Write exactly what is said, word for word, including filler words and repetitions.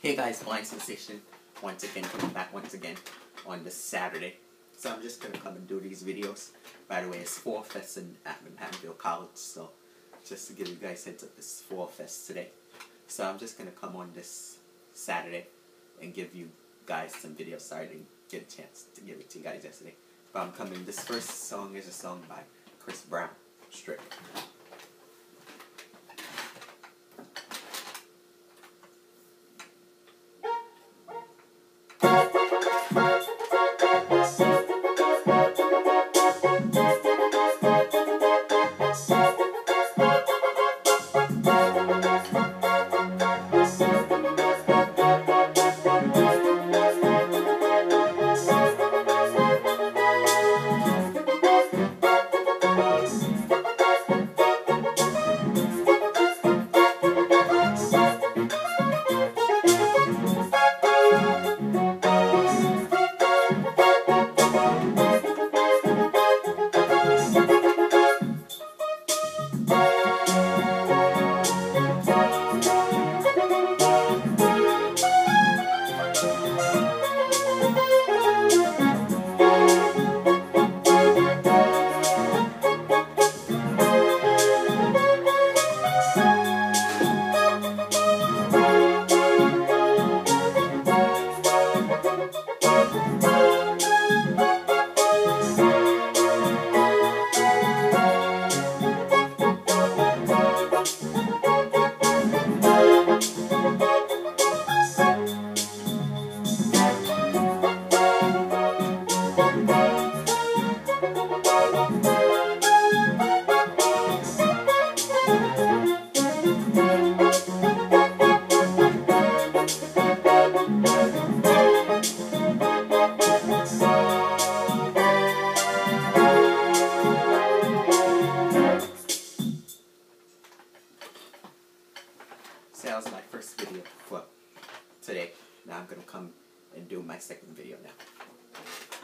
Hey guys, Blind Sensation, once again, coming back once again on this Saturday. So I'm just going to come and do these videos. By the way, it's Fall Fest in, at Manhattanville College, so just to give you guys a heads up, it's Fall Fest today. So I'm just going to come on this Saturday and give you guys some videos. Sorry I didn't get a chance to give it to you guys yesterday. But I'm coming, this first song is a song by Chris Brown, Strip. So that was my first video for today. Now I'm going to come and do my second video now.